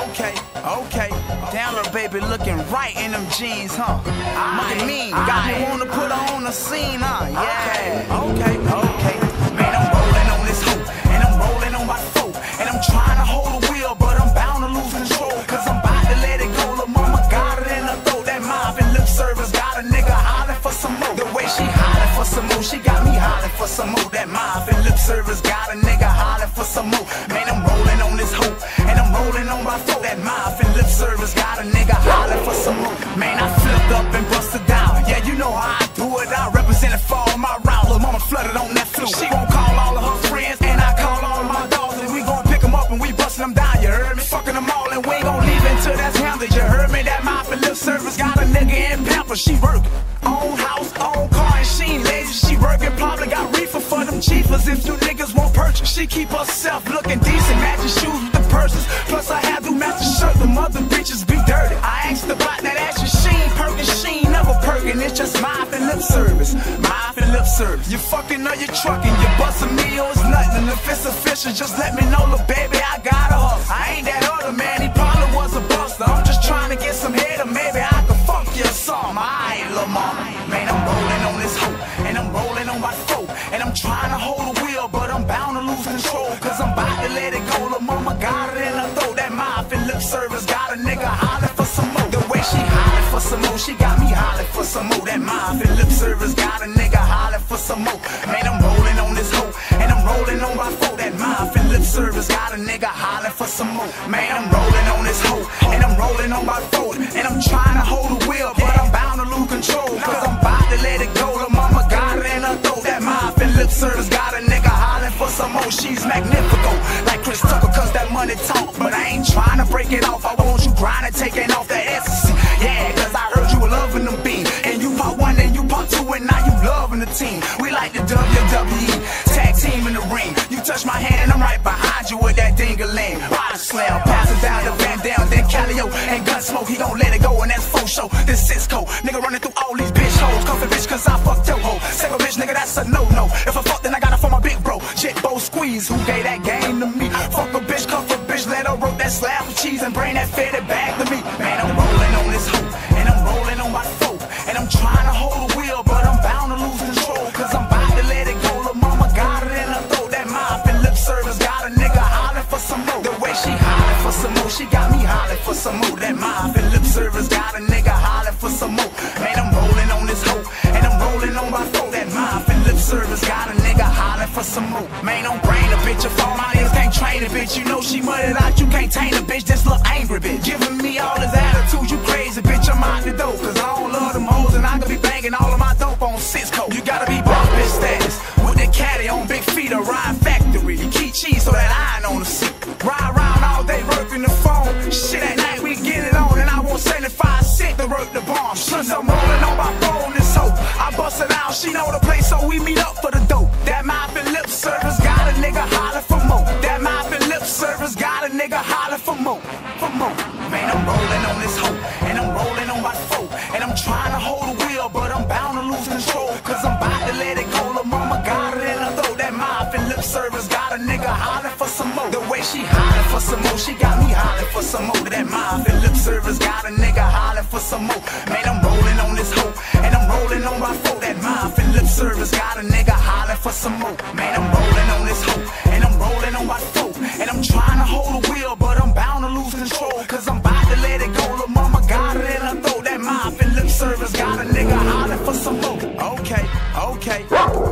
Okay, okay. Down little baby looking right in them jeans, huh? Looking mean, got me wanna put her on the scene, huh? Yeah. Okay, okay. Man, I'm rolling on this hoop, and I'm rolling on my foot, and I'm trying to hold the wheel, but I'm bound to lose control, cause I'm about to let it go. La mama got it in her throat. That mouth and lip service got a nigga hollering for some more. The way she hollering for some more, she got me hollering for some more. That mouth and lip service got a nigga hollering for some more. Man, I'm rolling on this hoop, and I'm rolling on my throat. That mouth and lip service got a nigga hollering for some more. Man, I flipped up and busted down. Yeah, you know how I do it. I represent it for all my round. Lil' mama flooded on that flute. She gon' call all of her friends, and I call all of my dogs, and we gon' pick them up and we bustin' them down. You heard me? Fucking them all, and we ain't gon' leave until that's handled. You heard me? That mouth and lip service got a nigga in pamper. She work own house, own car, and she ain't lazy. She working, probably got reefer for them cheapers if you niggas won't purchase. She keep herself looking decent, matching shoes with the purses. Plus I have to match the shirt, the mother bitches be dirty. I asked about that action, she ain't perking, she ain't never perking. It's just mouth and lip service, mouth and lip service. You fucking or you trucking, you bustin' me or it's nothing. If it's official, just let me know, little baby, I got a hustle. I ain't that other man, he probably was a buster. I'm just trying to get some head, or maybe I can fuck you or something. Aight, lil' mama. Man, I'm rolling on this hoe, and I'm rolling on my throat, and I'm trying to hold the wheel, but I'm bound to lose control, cause I'm about to let it go. Lil' mama got it in her throat. That mouth and lip service got a nigga hollering for some more. The way she hollering for some more, she got me hollering for some more. That mouth and lip service got a nigga hollering for some more. Man, I'm rolling on this hoe, and I'm rolling on my throat. That mouth and lip service got a nigga hollering for some more. Man, I'm rolling on this hoe, and I'm rolling on my throat, and I'm trying to hold the wheel, but I'm bound to lose control, cause I'm about to let it go. Lil' mama got it in her throat. That mouth and lip service got a nigga hollering for some more. She's magnifico, like Chris Tucker, cause that money talk, but I ain't trying to break it off. I want you grinding, taking off that ecstasy. Yeah, cause I heard you were loving them beans, and you part one, and you part two, and now you loving the team. We like the WWE, tag team in the ring. You touch my hand and I'm right behind you with that ding-a-ling. Body slam, pass it down to Van Dam, then Calio and Gunsmoke. He gon' let it go, and that's faux show. This Cisco, nigga running through all these bitch hoes. Comfy bitch, cause I fucked your hoe. Second bitch, nigga, that's a no-no. If I fuck, then I gotta for my big bro. Jet Bo Squeeze, who gave that game to me. Fuck a bitch, cuff a bitch, let her roll that slab of cheese and bring that fitted back to me. Man, I'm rolling on this hoe, and I'm rolling on my throat, and I'm trying to hold the wheel, but I'm bound to lose control, cause I'm about to let it go. Lil' mama got it in her throat. That mouth and lip service got a nigga hollering for some more. The way she hollering for some more, she got me hollering for some more. That mouth and lip service got a nigga hollering for some more. Man, I'm rolling on this hoe, and I'm rolling on my throat. That mouth and lip service got a nigga hollering for some more. Man, don't brain a bitch, if all my niggas can't train a bitch. You know she muttered out, you can't tame a bitch. Just look angry bitch, giving me all this attitude. You crazy bitch, I'm out the dope, cause I don't love them hoes, and I could be banging all of my dope on Cisco. You gotta be boss bitch status with the caddy on big feet, or ride factory. You keep cheese so that iron on the seat. Ride around all day working the phone. Shit, at night we get it on, and I want 75 cents to work the bomb. Since I'm rolling on my phone, this hoe, I bust it out, she know the place, so we meet up for the dope. That mouth and lip service got a nigga holler for more. That mouth and lip service got a nigga holler for more, for more. Man, I'm rolling on this hoe, and I'm rolling on my throat, and I'm trying to hold the wheel, but I'm bound to lose control, cause I'm about to let it go. Lil' mama got it in her throat. That mouth and lip service got a nigga hollering for some more. The way she hollering for some more, she got me hollering for some more. That mouth and lip service got a nigga hollering for some more. Man, I'm rolling on this hoe, and I'm rolling on my throat. That mouth and lip service got a nigga hollering for some more. Man, I'm rolling on this hoe, and I'm rolling on my throat, and I'm trying to hold the wheel, but I'm bound to lose control, cause I'm about to let it go. Lil' mama got it in her throat. That mouth and lip service got a nigga hollering for some more. Okay, okay.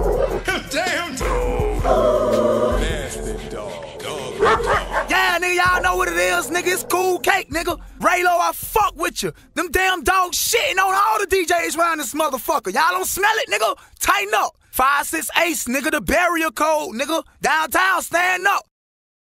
Damn dog. Nasty dog. Yeah, nigga, y'all know what it is, nigga. It's Cool Cake, nigga. Raylo, I fuck with you. Them damn dogs shitting on all the DJs around this motherfucker. Y'all don't smell it, nigga? Tighten up. 5-6 Ace, nigga, the barrier code, nigga. Downtown, stand up.